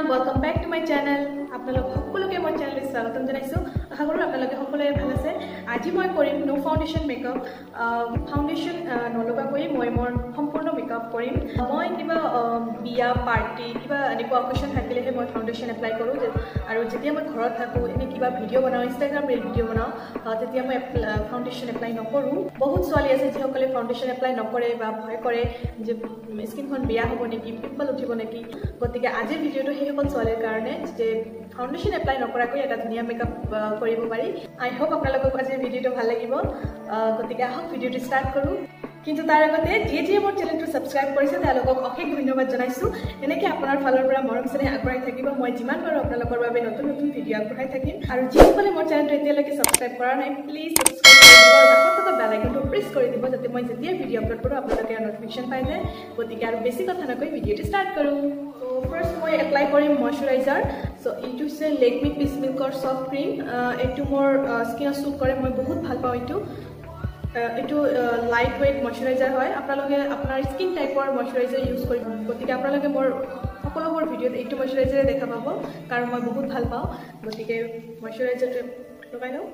welcome back to my channel. আপোনালোক সকলোকে মোৰ চেনেললৈ স্বাগতম জনাইছো। আশা কৰোঁ আপোনালোকে সকলোৱে ভাল আছে। আজি মই কৰিম নো ফাউণ্ডেশ্যন মেকআপ। ফাউণ্ডেশ্যন নলগাকৈ মই মোৰ সম্পূৰ্ণ মেকআপ কৰিম। মই কিবা বিয়া পাৰ্টি কিবা এনেকুৱা অকেশ্যন থাকিলেহে মই ফাউণ্ডেশ্যন এপ্লাই কৰোঁ আৰু যেতিয়া মই ঘৰত থাকোঁ এনে কিবা ভিডিঅ' বনাওঁ ইনষ্টাগ্ৰাম ৰিল ভিডিঅ' বনাওঁ তেতিয়া মই ফাউণ্ডেশ্যন এপ্লাই নকৰোঁ। বহুত ছোৱালী আছে যিসকলে ফাউণ্ডেশ্যন এপ্লাই নকৰে বা ভয় কৰে যে স্কিনখন বেয়া হ'ব নেকি পিম্পল উঠিব নেকি। গতিকে আজিৰ ভিডিঅ'টো সেইসকল ছোৱালীৰ কাৰণে যে ফাউণ্ডেশ্যন এপ্লাই নকৰাকৈ এটা ধুনীয়া মেকআপ কৰিব পাৰি। আই হোপ আপোনালোকক আজিৰ ভিডিঅ'টো ভাল লাগিব। গতিকে আহক ভিডিঅ'টো ষ্টাৰ্ট কৰোঁ। কিন্তু তাৰ আগতে যিয়ে মোৰ চেনেলটো ছাবস্ক্ৰাইব কৰিছে তেওঁলোকক অশেষ ধন্যবাদ জনাইছোঁ। এনেকৈ আপোনাৰ ফালৰ পৰা মৰম চেনেহ আগবঢ়াই থাকিব। মই যিমান পাৰোঁ আপোনালোকৰ বাবে নতুন নতুন ভিডিঅ' আগবঢ়াই থাকিম। আৰু যিসকলে মোৰ চেনেলটো এতিয়ালৈকে ছাবস্ক্ৰাইব কৰা নাই প্লিজ ছাবস্ক্ৰাইব কৰি দিব আৰু কাষত থকা বেল আইকনটো প্ৰেছ কৰি দিব যাতে মই যেতিয়া ভিডিঅ' আপলোড কৰোঁ আপোনালোকে ন'টিফিকেশ্যন পাই যায়। গতিকে আৰু বেছি কথা নকৈ ভিডিঅ'টো ষ্টাৰ্ট কৰোঁ। চ' ফাৰ্ষ্ট মই এপ্লাই কৰিম মইশ্চাৰাইজাৰ। চ' এইটো হৈছে লেকমি পিচ মিল্কৰ চফ্ট ক্ৰীম। এইটো মোৰ স্কিনত শ্বুট কৰে, মই বহুত ভাল পাওঁ এইটো। এইটো লাইট ৱেইট মইশ্চাৰাইজাৰ হয়। আপোনালোকে আপোনাৰ স্কিন টাইপৰ মইশ্চাৰাইজাৰ ইউজ কৰিব। গতিকে আপোনালোকে মোৰ সকলোবোৰ ভিডিঅ'ত এইটো মইশ্চাৰাইজাৰে দেখা পাব কাৰণ মই বহুত ভাল পাওঁ। গতিকে মইশ্চাৰাইজাৰটো লগাই লওঁ।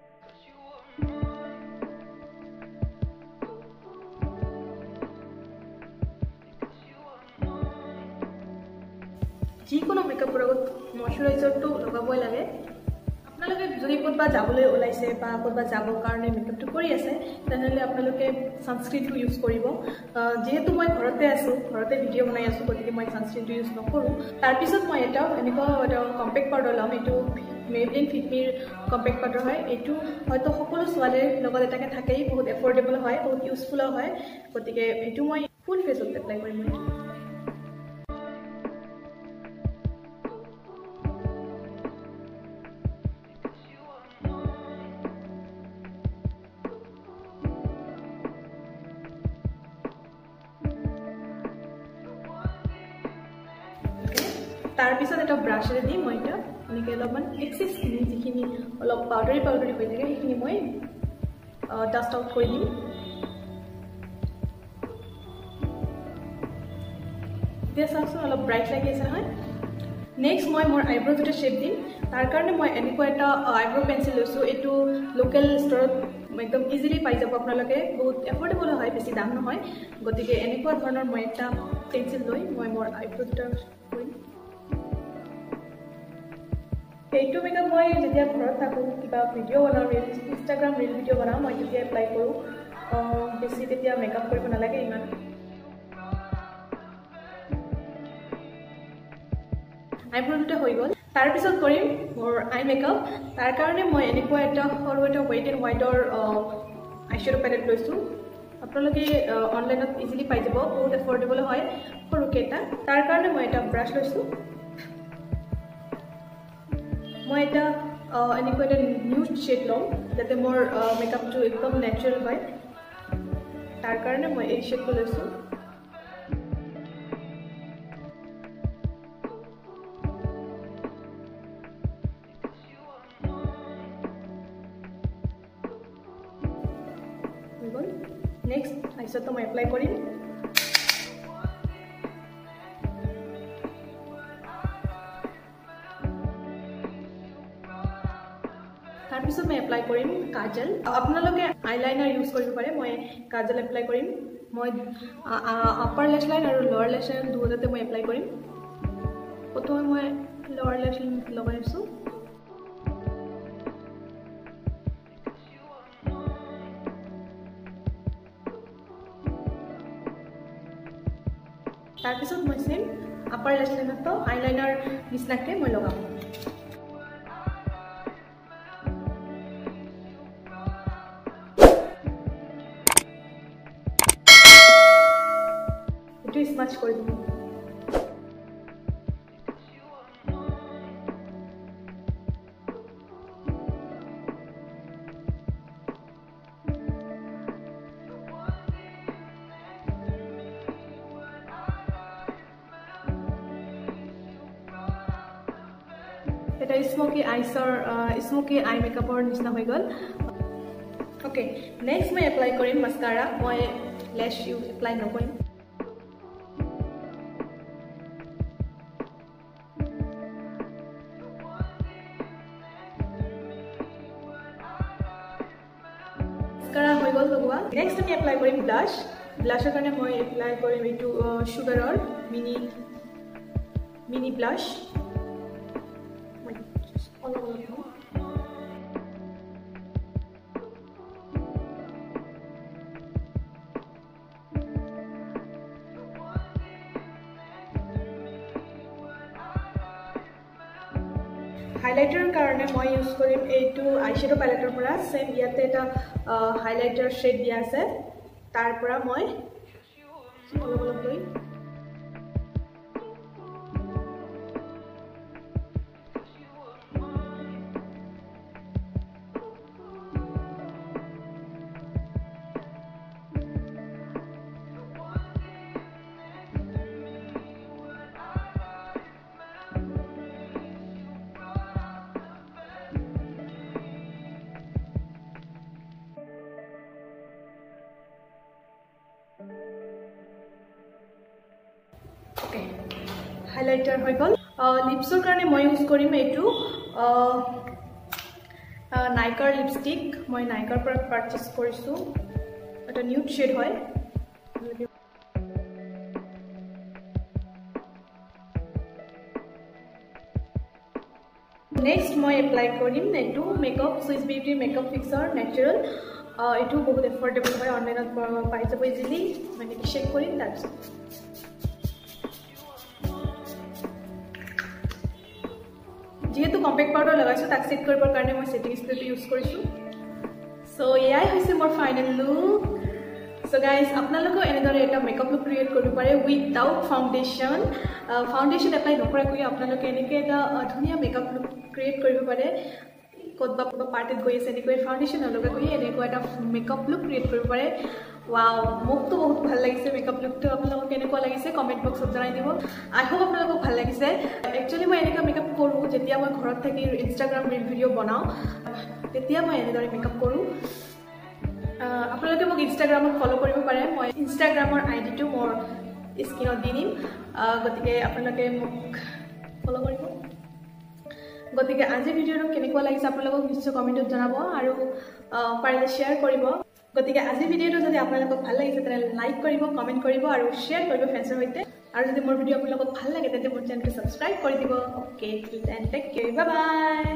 যিকোনো মেকআপৰ আগত মইশ্চাৰাইজাৰটো লগাবই লাগে। আপোনালোকে যদি ক'ৰবাত যাবলৈ ওলাইছে বা ক'ৰবাত যাবৰ কাৰণে মেকআপটো কৰি আছে তেনেহ'লে আপোনালোকে ছানস্ক্ৰীনটো ইউজ কৰিব। যিহেতু মই ঘৰতে আছোঁ, ঘৰতে ভিডিঅ' বনাই আছোঁ, গতিকে মই ছানস্ক্ৰীনটো ইউজ নকৰোঁ। তাৰপিছত মই এনেকুৱা এটা কম্পেক্ট পাউডাৰ ল'ম। এইটো মেবলিন ফিটমিৰ কম্পেক্ট পাউডাৰ হয়। এইটো হয়তো সকলো ছোৱালীৰ লগত এটাকে থাকেই, বহুত এফৰ্ডেবল হয়, বহুত ইউজফুলো হয়। গতিকে এইটো মই ফুল ফেচত এপ্লাই কৰিম। তাৰপিছত এটা ব্ৰাছেৰে দি মই এটা এনেকৈ অলপমান এক্সেছখিনি যিখিনি অলপ পাউডাৰী হৈ থাকে সেইখিনি মই ডাষ্ট আউট কৰি দিম। এতিয়া চাওকচোন অলপ ব্ৰাইট লাগি আছে নহয়। নেক্সট মই মোৰ আইব্ৰ' দুটা শ্বেপ দিম। তাৰ কাৰণে মই এনেকুৱা এটা আইব্ৰ' পেঞ্চিল লৈছোঁ। এইটো লোকেল ষ্ট'ৰত একদম ইজিলি পাই যাব আপোনালোকে, বহুত এফৰ্ডেবল হয়, বেছি দাম নহয়। গতিকে এনেকুৱা ধৰণৰ মই এটা পেঞ্চিল লৈ মই মোৰ আইব্ৰ' দুটা কৰিম। এইটো মেকআপ মই যেতিয়া ঘৰত থাকোঁ কিবা ভিডিঅ' বনাওঁ ইনষ্টাগ্ৰাম ৰিল ভিডিঅ' বনাওঁ মই তেতিয়া এপ্লাই কৰোঁ। বেছি তেতিয়া মেকআপ কৰিব নালাগে ইমান। আইব্ৰ' দুটা হৈ গ'ল। তাৰপিছত কৰিম মোৰ আই মেকআপ। তাৰ কাৰণে মই এনেকুৱা এটা সৰু এটা ৱেট এণ্ড হোৱাইটৰ আইশ্বেডো পেলেট লৈছোঁ। আপোনালোকে অনলাইনত ইজিলি পাই যাব, বহুত এফৰ্ডেবল হয় সৰুকৈ এটা। তাৰ কাৰণে মই এটা ব্ৰাছ লৈছোঁ। মই এটা এনেকুৱা এটা নিউড শ্বেড ল'ম যাতে মোৰ মেকআপটো একদম নেচাৰেল হয়। তাৰ কাৰণে মই এই শ্বেডটো লৈছোঁ। নেক্সট আইশ্বেডটো মই এপ্লাই কৰিম। তাৰপিছত মই এপ্লাই কৰিম কাজল। আপোনালোকে আইলাইনাৰ ইউজ কৰিব পাৰে, মই কাজল এপ্লাই কৰিম। মই আপাৰ লেছ লাইন আৰু লৱাৰ লেছ লাইন দুয়োটাতে মই এপ্লাই কৰিম। প্ৰথমে মই লৱাৰ লেছ লাইন লগাই আছোঁ। তাৰপিছত মই চেম আপাৰ লেছ লাইনতো আইলাইনাৰ নিচিনাকৈ মই লগাম। এইটো স্মাচ কৰি দিম। এটা স্মোকি আই মেকআপৰ নিচিনা হৈ গ'ল। ওকে, নেক্সট মই এপ্লাই কৰিম মাস্কাৰা। মই লেছ এপ্লাই নকৰিম। গ'ল লগোৱা নেক্সট আমি এপ্লাই কৰিম ব্লাছ ব্লাছৰ কাৰণে মই এপ্লাই কৰিম এইটো সুগাৰৰ মিনি ব্লাছ হাইলাইটাৰৰ কাৰণে মই ইউজ কৰিম এইটো আইশ্যাডো প্যালেটৰ পৰা সেম ইয়াতে এটা হাইলাইটাৰ শেড দিয়া আছে তাৰ পৰা মই অলপ অলপ লৈ হাইলাইটাৰ হৈ গ'ল লিপছৰ কাৰণে মই ইউজ কৰিম এইটো নাইকাৰ লিপষ্টিক মই নাইকাৰ পৰা পাৰচেজ কৰিছোঁ এটা নিউড শেড হয় নেক্সট মই এপ্লাই কৰিম এইটো মেকআপ সুইচ বিউটিৰ মেকআপ ফিক্সাৰ নেচাৰেল এইটো বহুত এফৰ্ডেবল হয় অনলাইনত পাই যাব ইজিলি মই এনেকৈ চেক কৰিম তাৰপিছত যেহেতু কম্পেক্ট পাউডাৰ লগাইছোঁ তাক চেট কৰিবৰ কাৰণে মই সেটিং স্প্ৰেটো ইউজ কৰিছোঁ সো এয়াই হৈছে মোৰ ফাইনেল লুক সো গাইজ আপোনালোকেও এনেদৰে এটা মেকআপ লুক ক্ৰিয়েট কৰিব পাৰে উইথাউট ফাউণ্ডেশ্যন এপ্লাই নকৰাকৈ আপোনালোকে এনেকৈ এটা ধুনীয়া মেকআপ লুক ক্ৰিয়েট কৰিব পাৰে ক'ৰবাত পাৰ্টিত গৈ আছে এনেকৈ ফাউণ্ডেশ্যন নলগাকৈ এনেকুৱা এটা মেকআপ লুক ক্ৰিয়েট কৰিব পাৰে ৱাও মোকতো বহুত ভাল লাগিছে মেকআপ লুকটো আপোনালোকক কেনেকুৱা লাগিছে কমেণ্ট বক্সত জনাই দিব আই হোপ আপোনালোকক ভাল লাগিছে একচুৱেলি মই এনেকুৱা মেকআপ কৰোঁ যেতিয়া মই ঘৰত থাকি ইনষ্টাগ্ৰাম ৰীল ভিডিঅ' বনাওঁ তেতিয়া মই এনেদৰে মেকআপ কৰোঁ আপোনালোকে মোক ইনষ্টাগ্ৰামত ফ'ল' কৰিব পাৰে মই ইনষ্টাগ্ৰামৰ আইডিটো মোৰ স্ক্ৰীনত দি দিম গতিকে আপোনালোকে মোক ফ'ল' কৰিব গতিকে আজি ভিডিঅ'টো কেনেকুৱা লাগিছে আপোনালোকক নিশ্চয় কমেণ্টত জনাব আৰু পাৰিলে শ্বেয়াৰ কৰিব গতিকে আজি ভিডিঅ'টো যদি আপোনালোকক ভাল লাগিছে তেনে লাইক কৰিব কমেণ্ট কৰিব আৰু শ্বেয়াৰ কৰিব ফ্ৰেণ্ডছৰ সৈতে আৰু যদি মোৰ ভিডিঅ' আপোনালোকক ভাল লাগে তেন্তে মোৰ চেনেলটো ছাবস্ক্ৰাইব কৰি দিব অ'কে টেক কেয়াৰ বাই বাই